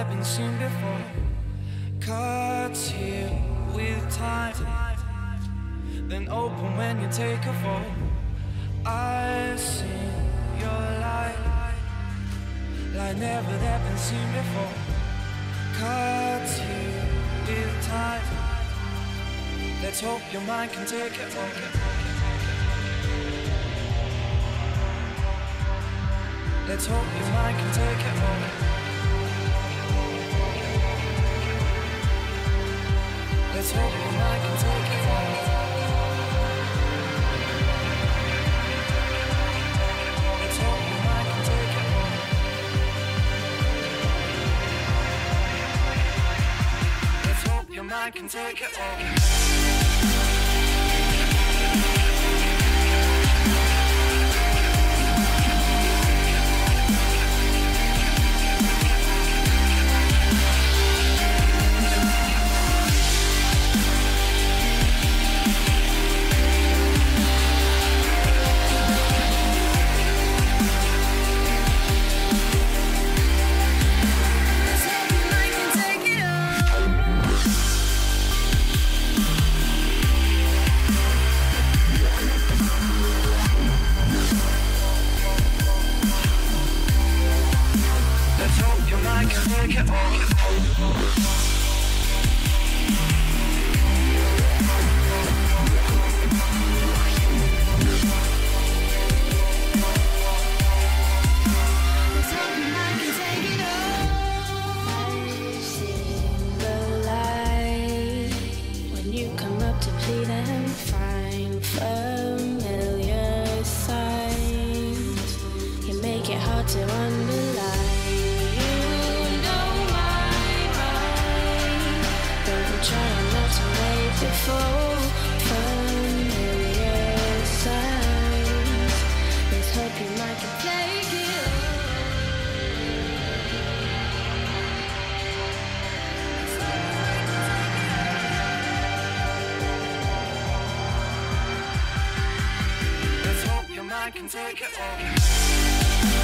they've been seen before. Cuts here with time, then open when you take a fall. I've seen your light, like never they've been seen before. Cuts here with time, let's hope your mind can take it all. Let's hope your mind can take it all. Let's hope your mind can take it all. Let's hope your mind can take it all. Let's hope your mind can take it all. I can take it all.